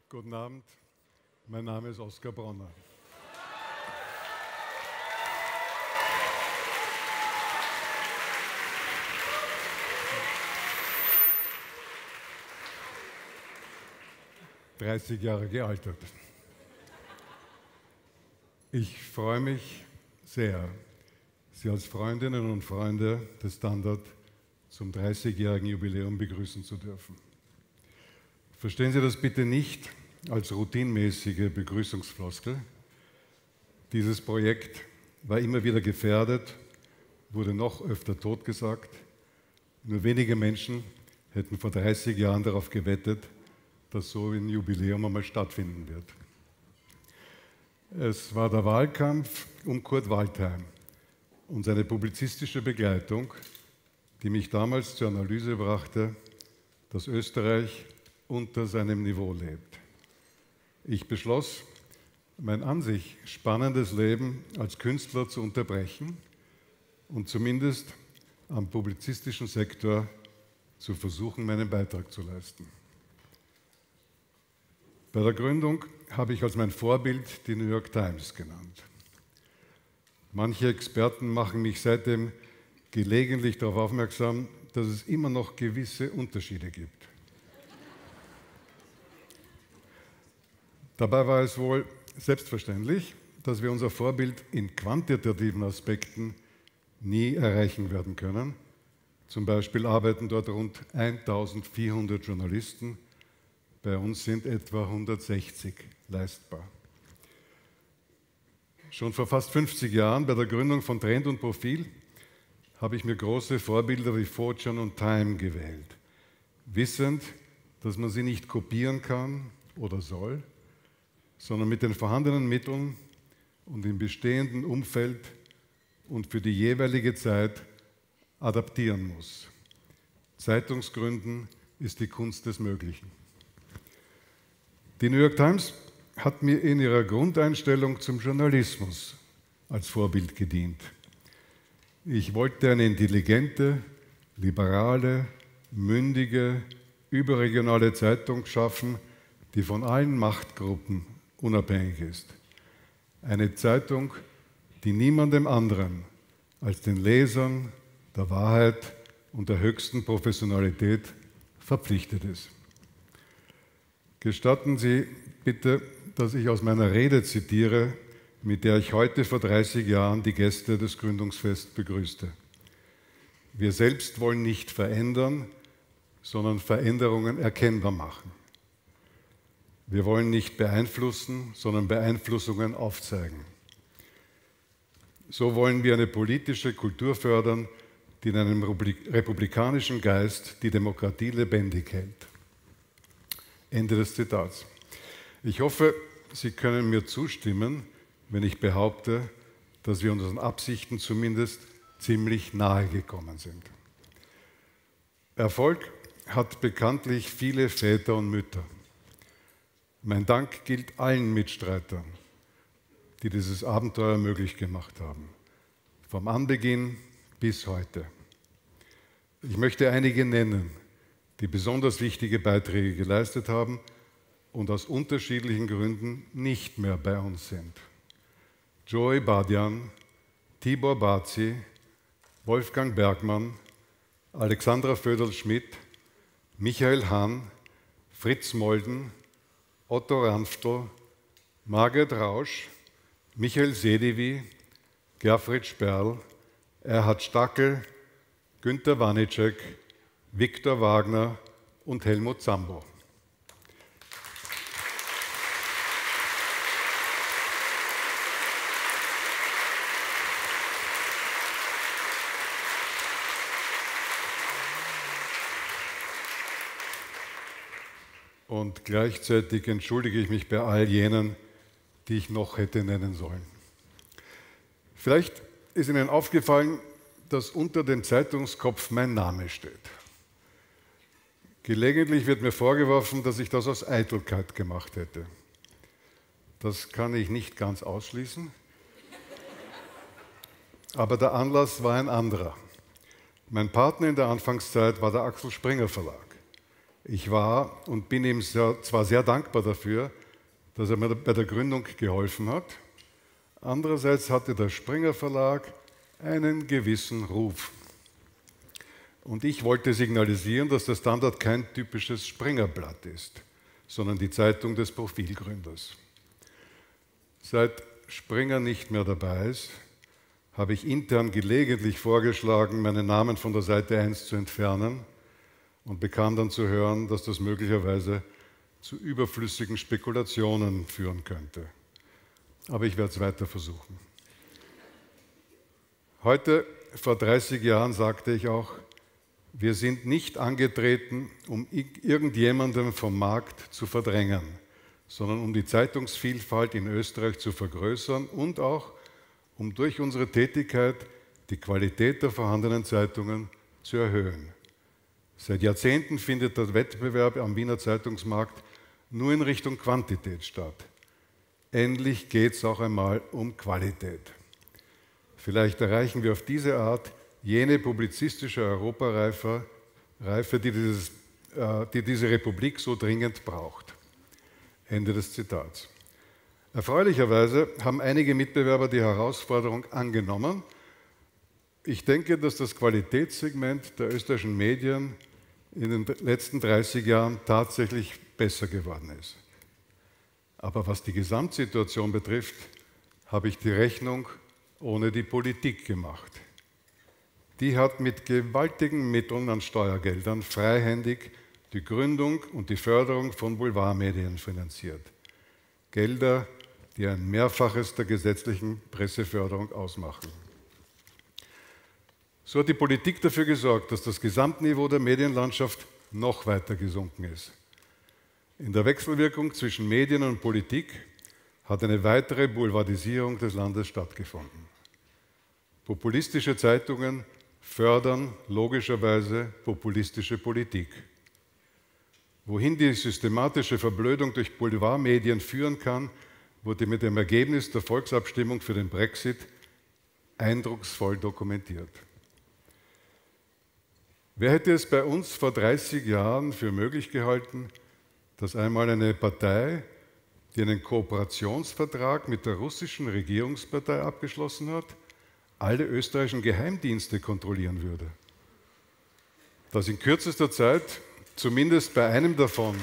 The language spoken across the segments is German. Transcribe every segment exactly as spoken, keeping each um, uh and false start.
Guten Abend, mein Name ist Oskar Bronner. dreißig Jahre gealtert. Ich freue mich sehr, Sie als Freundinnen und Freunde des Standard zum dreißigjährigen Jubiläum begrüßen zu dürfen. Verstehen Sie das bitte nicht als routinmäßige Begrüßungsfloskel. Dieses Projekt war immer wieder gefährdet, wurde noch öfter totgesagt. Nur wenige Menschen hätten vor dreißig Jahren darauf gewettet, dass so ein Jubiläum einmal stattfinden wird. Es war der Wahlkampf um Kurt Waldheim und seine publizistische Begleitung, die mich damals zur Analyse brachte, dass Österreich unter seinem Niveau lebt. Ich beschloss, mein an sich spannendes Leben als Künstler zu unterbrechen und zumindest am publizistischen Sektor zu versuchen, meinen Beitrag zu leisten. Bei der Gründung habe ich als mein Vorbild die New York Times genannt. Manche Experten machen mich seitdem gelegentlich darauf aufmerksam, dass es immer noch gewisse Unterschiede gibt. Dabei war es wohl selbstverständlich, dass wir unser Vorbild in quantitativen Aspekten nie erreichen werden können. Zum Beispiel arbeiten dort rund eintausendvierhundert Journalisten, bei uns sind etwa hundertsechzig leistbar. Schon vor fast fünfzig Jahren, bei der Gründung von Trend und Profil, habe ich mir große Vorbilder wie Fortune und Time gewählt, wissend, dass man sie nicht kopieren kann oder soll, sondern mit den vorhandenen Mitteln und im bestehenden Umfeld und für die jeweilige Zeit adaptieren muss. Zeitungsgründen ist die Kunst des Möglichen. Die New York Times hat mir in ihrer Grundeinstellung zum Journalismus als Vorbild gedient. Ich wollte eine intelligente, liberale, mündige, überregionale Zeitung schaffen, die von allen Machtgruppen unabhängig ist. Eine Zeitung, die niemandem anderen als den Lesern der Wahrheit und der höchsten Professionalität verpflichtet ist. Gestatten Sie bitte, dass ich aus meiner Rede zitiere, mit der ich heute vor dreißig Jahren die Gäste des Gründungsfests begrüßte. Wir selbst wollen nicht verändern, sondern Veränderungen erkennbar machen. Wir wollen nicht beeinflussen, sondern Beeinflussungen aufzeigen. So wollen wir eine politische Kultur fördern, die in einem republikanischen Geist die Demokratie lebendig hält. Ende des Zitats. Ich hoffe, Sie können mir zustimmen, wenn ich behaupte, dass wir unseren Absichten zumindest ziemlich nahe gekommen sind. Erfolg hat bekanntlich viele Väter und Mütter. Mein Dank gilt allen Mitstreitern, die dieses Abenteuer möglich gemacht haben, vom Anbeginn bis heute. Ich möchte einige nennen, die besonders wichtige Beiträge geleistet haben und aus unterschiedlichen Gründen nicht mehr bei uns sind. Joey Badian, Tibor Bazi, Wolfgang Bergmann, Alexandra Vöderl-Schmidt, Michael Hahn, Fritz Molden, Otto Ranftl, Margret Rausch, Michael Sediwi, Gerfried Sperl, Erhard Stackel, Günter Wanicek, Viktor Wagner und Helmut Zambo. Und gleichzeitig entschuldige ich mich bei all jenen, die ich noch hätte nennen sollen. Vielleicht ist Ihnen aufgefallen, dass unter dem Zeitungskopf mein Name steht. Gelegentlich wird mir vorgeworfen, dass ich das aus Eitelkeit gemacht hätte. Das kann ich nicht ganz ausschließen. Aber der Anlass war ein anderer. Mein Partner in der Anfangszeit war der Axel Springer Verlag. Ich war und bin ihm sehr, zwar sehr dankbar dafür, dass er mir bei der Gründung geholfen hat. Andererseits hatte der Springer Verlag einen gewissen Ruf. Und ich wollte signalisieren, dass der Standard kein typisches Springerblatt ist, sondern die Zeitung des Profilgründers. Seit Springer nicht mehr dabei ist, habe ich intern gelegentlich vorgeschlagen, meinen Namen von der Seite eins zu entfernen und bekam dann zu hören, dass das möglicherweise zu überflüssigen Spekulationen führen könnte. Aber ich werde es weiter versuchen. Heute, vor dreißig Jahren, sagte ich auch, wir sind nicht angetreten, um irgendjemandem vom Markt zu verdrängen, sondern um die Zeitungsvielfalt in Österreich zu vergrößern und auch um durch unsere Tätigkeit die Qualität der vorhandenen Zeitungen zu erhöhen. Seit Jahrzehnten findet der Wettbewerb am Wiener Zeitungsmarkt nur in Richtung Quantität statt. Endlich geht es auch einmal um Qualität. Vielleicht erreichen wir auf diese Art jene publizistische Europareife, Reife, die, dieses, äh, die diese Republik so dringend braucht. Ende des Zitats. Erfreulicherweise haben einige Mitbewerber die Herausforderung angenommen. Ich denke, dass das Qualitätssegment der österreichischen Medien in den letzten dreißig Jahren tatsächlich besser geworden ist. Aber was die Gesamtsituation betrifft, habe ich die Rechnung ohne die Politik gemacht. Die hat mit gewaltigen Mitteln an Steuergeldern freihändig die Gründung und die Förderung von Boulevardmedien finanziert. Gelder, die ein Mehrfaches der gesetzlichen Presseförderung ausmachen. So hat die Politik dafür gesorgt, dass das Gesamtniveau der Medienlandschaft noch weiter gesunken ist. In der Wechselwirkung zwischen Medien und Politik hat eine weitere Boulevardisierung des Landes stattgefunden. Populistische Zeitungen fördern logischerweise populistische Politik. Wohin die systematische Verblödung durch Boulevardmedien führen kann, wurde mit dem Ergebnis der Volksabstimmung für den Brexit eindrucksvoll dokumentiert. Wer hätte es bei uns vor dreißig Jahren für möglich gehalten, dass einmal eine Partei, die einen Kooperationsvertrag mit der russischen Regierungspartei abgeschlossen hat, alle österreichischen Geheimdienste kontrollieren würde? Dass in kürzester Zeit zumindest bei einem davon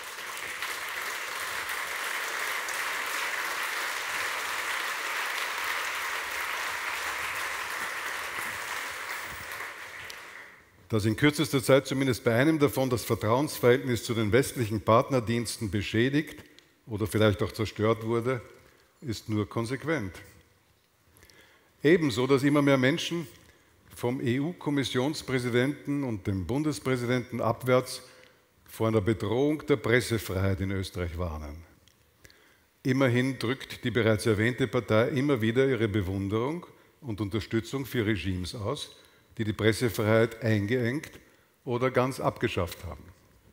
dass in kürzester Zeit zumindest bei einem davon das Vertrauensverhältnis zu den westlichen Partnerdiensten beschädigt oder vielleicht auch zerstört wurde, ist nur konsequent. Ebenso, dass immer mehr Menschen vom E U-Kommissionspräsidenten und dem Bundespräsidenten abwärts vor einer Bedrohung der Pressefreiheit in Österreich warnen. Immerhin drückt die bereits erwähnte Partei immer wieder ihre Bewunderung und Unterstützung für Regimes aus, die die Pressefreiheit eingeengt oder ganz abgeschafft haben.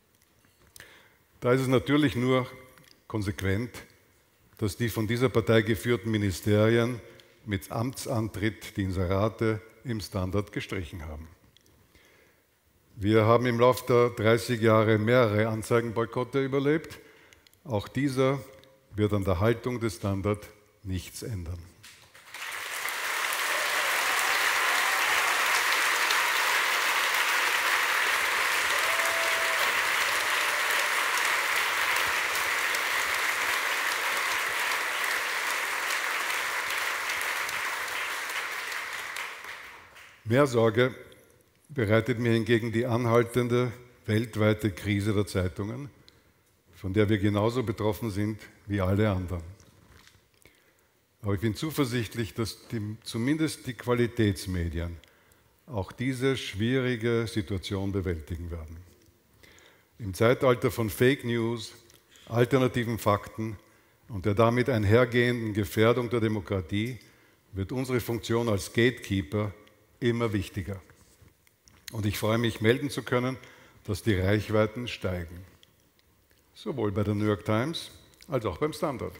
Da ist es natürlich nur konsequent, dass die von dieser Partei geführten Ministerien mit Amtsantritt die Inserate im Standard gestrichen haben. Wir haben im Laufe der dreißig Jahre mehrere Anzeigenboykotte überlebt. Auch dieser wird an der Haltung des Standard nichts ändern. Mehr Sorge bereitet mir hingegen die anhaltende weltweite Krise der Zeitungen, von der wir genauso betroffen sind wie alle anderen. Aber ich bin zuversichtlich, dass die, zumindest die Qualitätsmedien auch diese schwierige Situation bewältigen werden. Im Zeitalter von Fake News, alternativen Fakten und der damit einhergehenden Gefährdung der Demokratie wird unsere Funktion als Gatekeeper immer wichtiger. Und ich freue mich, melden zu können, dass die Reichweiten steigen. Sowohl bei der New York Times als auch beim Standard.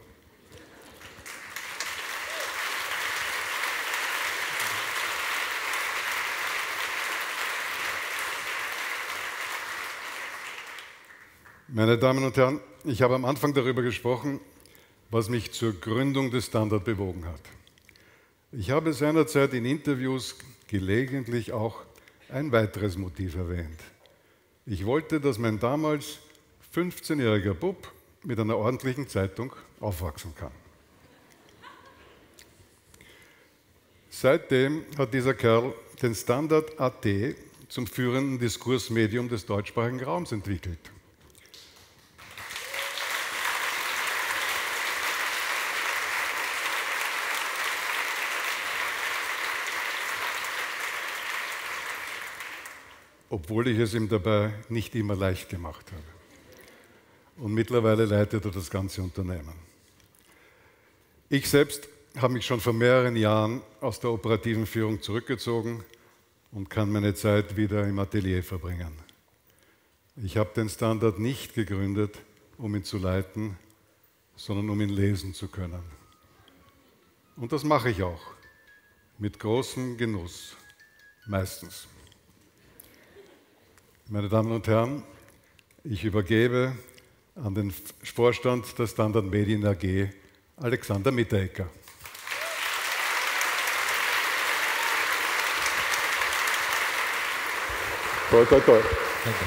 Meine Damen und Herren, ich habe am Anfang darüber gesprochen, was mich zur Gründung des Standard bewogen hat. Ich habe seinerzeit in Interviews gelegentlich auch ein weiteres Motiv erwähnt. Ich wollte, dass mein damals fünfzehnjähriger Bub mit einer ordentlichen Zeitung aufwachsen kann. Seitdem hat dieser Kerl den Standard punkt a t zum führenden Diskursmedium des deutschsprachigen Raums entwickelt. Obwohl ich es ihm dabei nicht immer leicht gemacht habe. Und mittlerweile leitet er das ganze Unternehmen. Ich selbst habe mich schon vor mehreren Jahren aus der operativen Führung zurückgezogen und kann meine Zeit wieder im Atelier verbringen. Ich habe den Standard nicht gegründet, um ihn zu leiten, sondern um ihn lesen zu können. Und das mache ich auch, mit großem Genuss, meistens. Meine Damen und Herren, ich übergebe an den Vorstand der Standard Medien A G Alexander Mitteregger. Toi, toi, toi. Danke.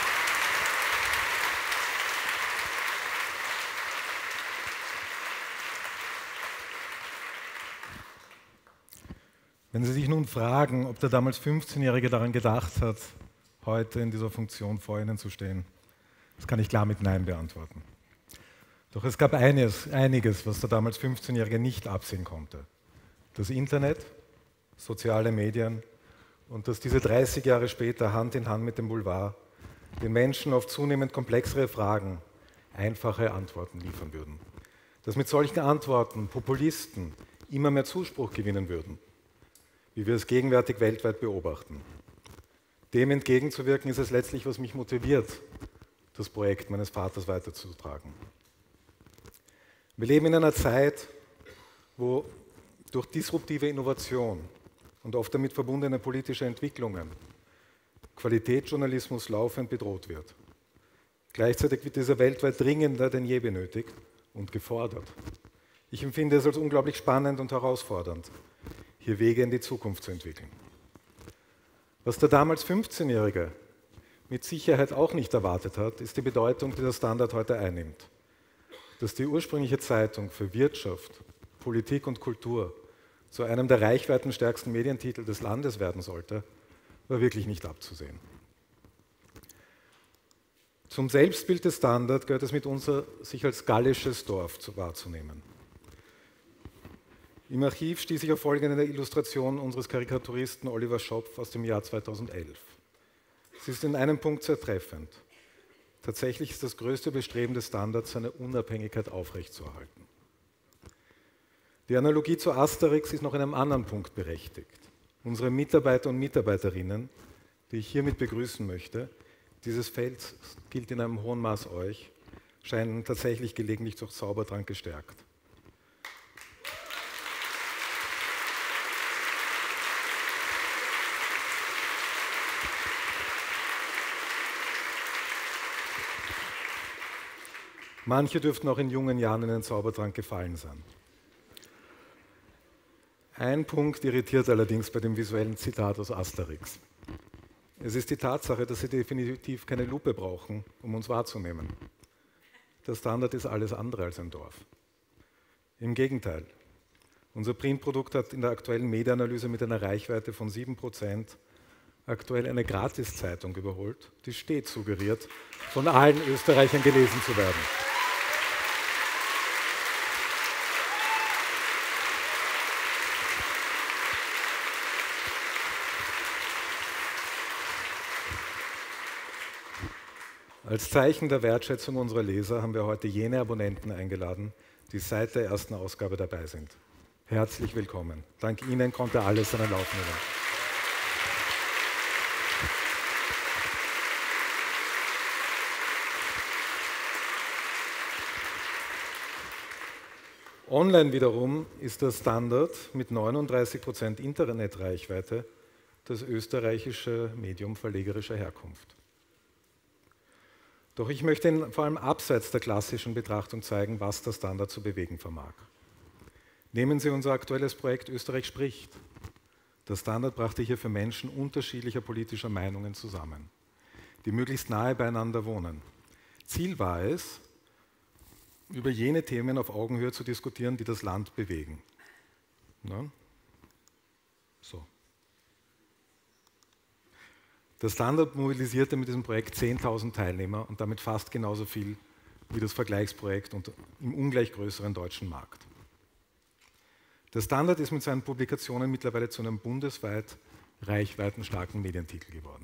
Wenn Sie sich nun fragen, ob der damals fünfzehnjährige daran gedacht hat, heute in dieser Funktion vor Ihnen zu stehen, das kann ich klar mit Nein beantworten. Doch es gab eines, einiges, was der damals fünfzehnjährige nicht absehen konnte. Das Internet, soziale Medien und dass diese dreißig Jahre später Hand in Hand mit dem Boulevard den Menschen auf zunehmend komplexere Fragen einfache Antworten liefern würden. Dass mit solchen Antworten Populisten immer mehr Zuspruch gewinnen würden, wie wir es gegenwärtig weltweit beobachten. Dem entgegenzuwirken ist es letztlich, was mich motiviert, das Projekt meines Vaters weiterzutragen. Wir leben in einer Zeit, wo durch disruptive Innovation und oft damit verbundene politische Entwicklungen Qualitätsjournalismus laufend bedroht wird. Gleichzeitig wird dieser weltweit dringender denn je benötigt und gefordert. Ich empfinde es als unglaublich spannend und herausfordernd, hier Wege in die Zukunft zu entwickeln. Was der damals fünfzehnjährige mit Sicherheit auch nicht erwartet hat, ist die Bedeutung, die der Standard heute einnimmt. Dass die ursprüngliche Zeitung für Wirtschaft, Politik und Kultur zu einem der reichweitenstärksten Medientitel des Landes werden sollte, war wirklich nicht abzusehen. Zum Selbstbild des Standard gehört es mitunter, sich als gallisches Dorf wahrzunehmen. Im Archiv stieß ich auf folgende Illustration unseres Karikaturisten Oliver Schopf aus dem Jahr zweitausendelf. Sie ist in einem Punkt sehr treffend. Tatsächlich ist das größte Bestreben des Standards, seine Unabhängigkeit aufrechtzuerhalten. Die Analogie zu Asterix ist noch in einem anderen Punkt berechtigt. Unsere Mitarbeiter und Mitarbeiterinnen, die ich hiermit begrüßen möchte, dieses Feld gilt in einem hohen Maß euch, scheinen tatsächlich gelegentlich durch Zaubertrank gestärkt. Manche dürften auch in jungen Jahren in den Zaubertrank gefallen sein. Ein Punkt irritiert allerdings bei dem visuellen Zitat aus Asterix. Es ist die Tatsache, dass Sie definitiv keine Lupe brauchen, um uns wahrzunehmen. Der Standard ist alles andere als ein Dorf. Im Gegenteil. Unser Printprodukt hat in der aktuellen Medienanalyse mit einer Reichweite von sieben Prozent aktuell eine Gratiszeitung überholt, die stets suggeriert, von allen Österreichern gelesen zu werden. Als Zeichen der Wertschätzung unserer Leser haben wir heute jene Abonnenten eingeladen, die seit der ersten Ausgabe dabei sind. Herzlich willkommen. Dank Ihnen konnte alles seinen Lauf nehmen. Online wiederum ist der Standard mit neununddreißig Prozent Internetreichweite das österreichische Medium verlegerischer Herkunft. Doch ich möchte Ihnen vor allem abseits der klassischen Betrachtung zeigen, was der Standard zu bewegen vermag. Nehmen Sie unser aktuelles Projekt Österreich spricht. Der Standard brachte hier für Menschen unterschiedlicher politischer Meinungen zusammen, die möglichst nahe beieinander wohnen. Ziel war es, über jene Themen auf Augenhöhe zu diskutieren, die das Land bewegen. Na? So. Der Standard mobilisierte mit diesem Projekt zehntausend Teilnehmer und damit fast genauso viel wie das Vergleichsprojekt und im ungleich größeren deutschen Markt. Der Standard ist mit seinen Publikationen mittlerweile zu einem bundesweit reichweitenstarken Medientitel geworden.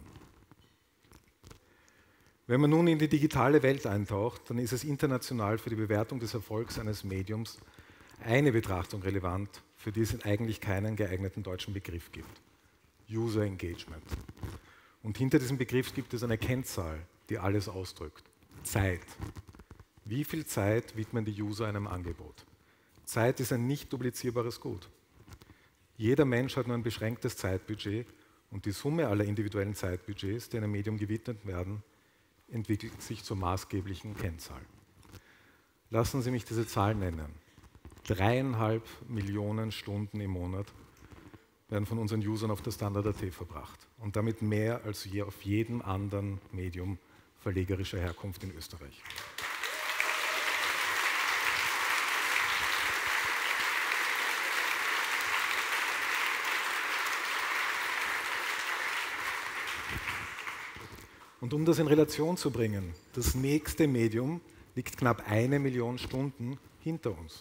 Wenn man nun in die digitale Welt eintaucht, dann ist es international für die Bewertung des Erfolgs eines Mediums eine Betrachtung relevant, für die es eigentlich keinen geeigneten deutschen Begriff gibt: User Engagement. Und hinter diesem Begriff gibt es eine Kennzahl, die alles ausdrückt: Zeit. Wie viel Zeit widmen die User einem Angebot? Zeit ist ein nicht duplizierbares Gut. Jeder Mensch hat nur ein beschränktes Zeitbudget und die Summe aller individuellen Zeitbudgets, die einem Medium gewidmet werden, entwickelt sich zur maßgeblichen Kennzahl. Lassen Sie mich diese Zahl nennen. Dreieinhalb Millionen Stunden im Monat werden von unseren Usern auf der Standard Punkt at verbracht und damit mehr als je auf jedem anderen Medium verlegerischer Herkunft in Österreich. Und um das in Relation zu bringen, das nächste Medium liegt knapp eine Million Stunden hinter uns.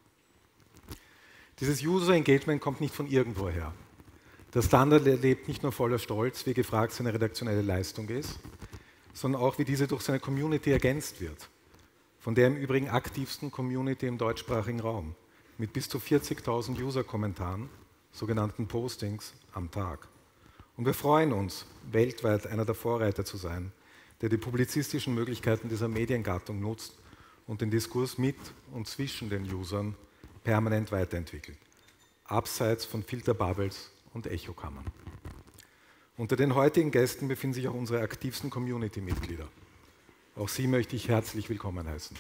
Dieses User Engagement kommt nicht von irgendwoher. Der Standard lebt nicht nur voller Stolz, wie gefragt seine redaktionelle Leistung ist, sondern auch, wie diese durch seine Community ergänzt wird. Von der im Übrigen aktivsten Community im deutschsprachigen Raum, mit bis zu vierzigtausend User-Kommentaren, sogenannten Postings, am Tag. Und wir freuen uns, weltweit einer der Vorreiter zu sein, der die publizistischen Möglichkeiten dieser Mediengattung nutzt und den Diskurs mit und zwischen den Usern permanent weiterentwickelt, abseits von Filterbubbles und Echokammern. Unter den heutigen Gästen befinden sich auch unsere aktivsten Community-Mitglieder. Auch sie möchte ich herzlich willkommen heißen.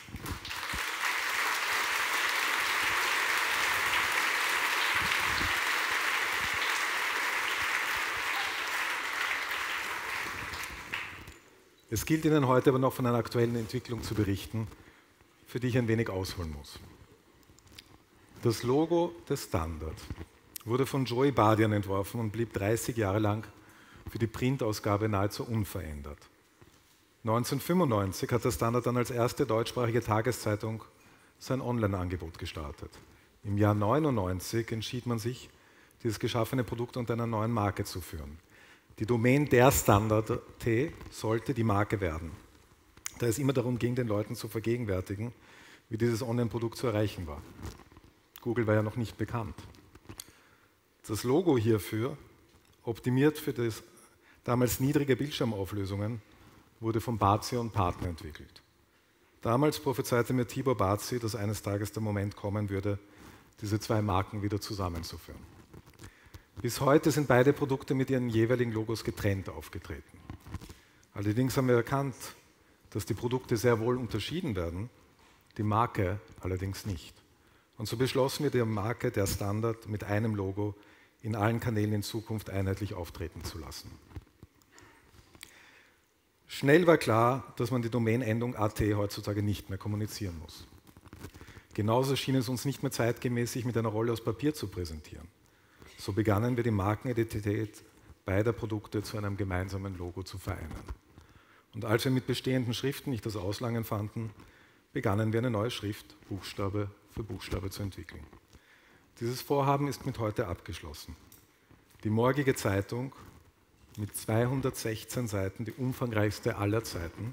Es gilt Ihnen heute aber noch von einer aktuellen Entwicklung zu berichten, für die ich ein wenig ausholen muss. Das Logo des Standard wurde von Joey Badian entworfen und blieb dreißig Jahre lang für die Printausgabe nahezu unverändert. neunzehnhundertfünfundneunzig hat der Standard dann als erste deutschsprachige Tageszeitung sein Online-Angebot gestartet. Im Jahr neunundneunzig entschied man sich, dieses geschaffene Produkt unter einer neuen Marke zu führen. Die Domain der Standard Punkt at sollte die Marke werden, da es immer darum ging, den Leuten zu vergegenwärtigen, wie dieses Online-Produkt zu erreichen war. Google war ja noch nicht bekannt. Das Logo hierfür, optimiert für das damals niedrige Bildschirmauflösungen, wurde von Bazi und Partner entwickelt. Damals prophezeite mir Tibor Bazi, dass eines Tages der Moment kommen würde, diese zwei Marken wieder zusammenzuführen. Bis heute sind beide Produkte mit ihren jeweiligen Logos getrennt aufgetreten. Allerdings haben wir erkannt, dass die Produkte sehr wohl unterschieden werden, die Marke allerdings nicht. Und so beschlossen wir, die Marke der Standard mit einem Logo in allen Kanälen in Zukunft einheitlich auftreten zu lassen. Schnell war klar, dass man die Domainendung .at heutzutage nicht mehr kommunizieren muss. Genauso schien es uns nicht mehr zeitgemäß, sich mit einer Rolle aus Papier zu präsentieren. So begannen wir, die Markenidentität beider Produkte zu einem gemeinsamen Logo zu vereinen. Und als wir mit bestehenden Schriften nicht das Auslangen fanden, begannen wir eine neue Schrift, Buchstabe für Buchstabe, zu entwickeln. Dieses Vorhaben ist mit heute abgeschlossen. Die morgige Zeitung mit zweihundertsechzehn Seiten, die umfangreichste aller Zeiten,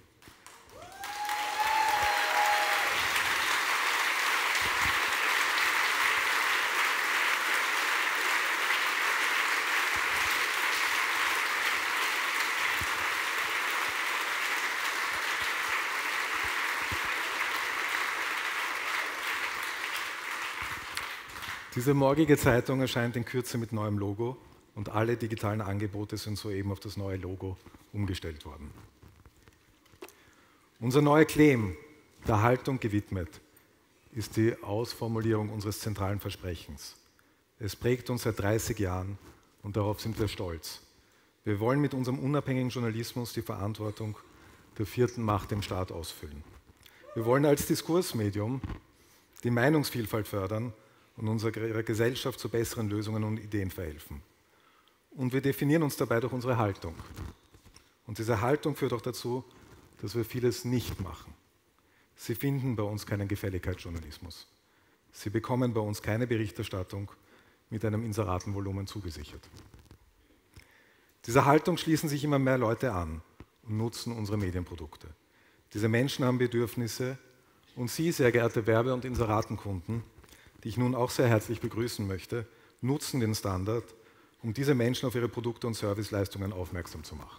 Diese morgige Zeitung erscheint in Kürze mit neuem Logo und alle digitalen Angebote sind soeben auf das neue Logo umgestellt worden. Unser neuer Claim, der Haltung gewidmet, ist die Ausformulierung unseres zentralen Versprechens. Es prägt uns seit dreißig Jahren und darauf sind wir stolz. Wir wollen mit unserem unabhängigen Journalismus die Verantwortung der vierten Macht im Staat ausfüllen. Wir wollen als Diskursmedium die Meinungsvielfalt fördern und unserer Gesellschaft zu besseren Lösungen und Ideen verhelfen. Und wir definieren uns dabei durch unsere Haltung. Und diese Haltung führt auch dazu, dass wir vieles nicht machen. Sie finden bei uns keinen Gefälligkeitsjournalismus. Sie bekommen bei uns keine Berichterstattung mit einem Inseratenvolumen zugesichert. Dieser Haltung schließen sich immer mehr Leute an und nutzen unsere Medienprodukte. Diese Menschen haben Bedürfnisse und Sie, sehr geehrte Werbe- und Inseratenkunden, die ich nun auch sehr herzlich begrüßen möchte, nutzen den Standard, um diese Menschen auf ihre Produkte und Serviceleistungen aufmerksam zu machen.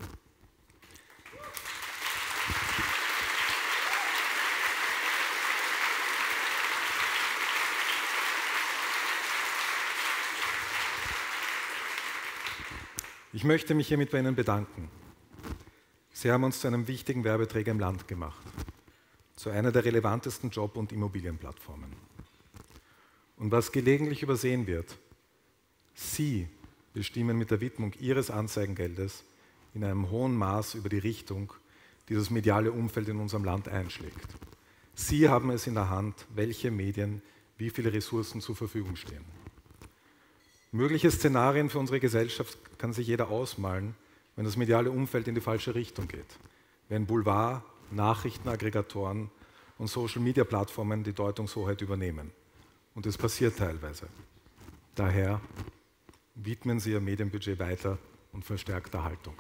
Ich möchte mich hiermit bei Ihnen bedanken. Sie haben uns zu einem wichtigen Werbeträger im Land gemacht, zu einer der relevantesten Job- und Immobilienplattformen. Und was gelegentlich übersehen wird, Sie bestimmen mit der Widmung Ihres Anzeigengeldes in einem hohen Maß über die Richtung, die das mediale Umfeld in unserem Land einschlägt. Sie haben es in der Hand, welche Medien wie viele Ressourcen zur Verfügung stehen. Mögliche Szenarien für unsere Gesellschaft kann sich jeder ausmalen, wenn das mediale Umfeld in die falsche Richtung geht. Wenn Boulevard, Nachrichtenaggregatoren und Social-Media-Plattformen die Deutungshoheit übernehmen. Und es passiert teilweise. Daher widmen Sie Ihr Medienbudget weiter und verstärkter Haltung.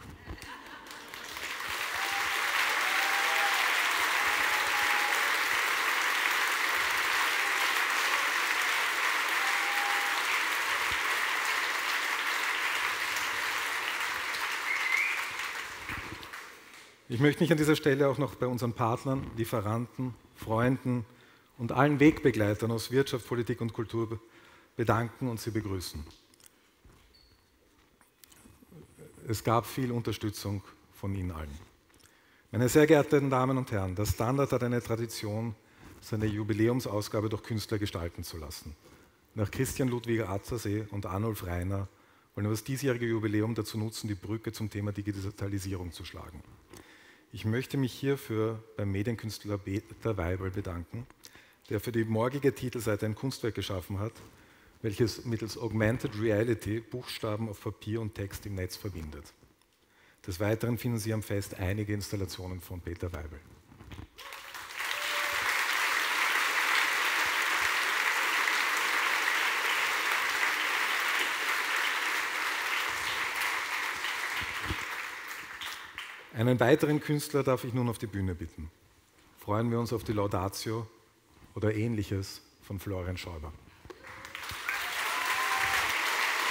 Ich möchte mich an dieser Stelle auch noch bei unseren Partnern, Lieferanten, Freunden und allen Wegbegleitern aus Wirtschaft, Politik und Kultur bedanken und sie begrüßen. Es gab viel Unterstützung von Ihnen allen. Meine sehr geehrten Damen und Herren, der Standard hat eine Tradition, seine Jubiläumsausgabe durch Künstler gestalten zu lassen. Nach Christian Ludwig Attersee und Arnulf Reiner wollen wir das diesjährige Jubiläum dazu nutzen, die Brücke zum Thema Digitalisierung zu schlagen. Ich möchte mich hierfür beim Medienkünstler Peter Weibel bedanken, der für die morgige Titelseite ein Kunstwerk geschaffen hat, welches mittels Augmented Reality Buchstaben auf Papier und Text im Netz verbindet. Des Weiteren finden Sie am Fest einige Installationen von Peter Weibel. Einen weiteren Künstler darf ich nun auf die Bühne bitten. Freuen wir uns auf die Laudatio oder Ähnliches von Florian Schäuber.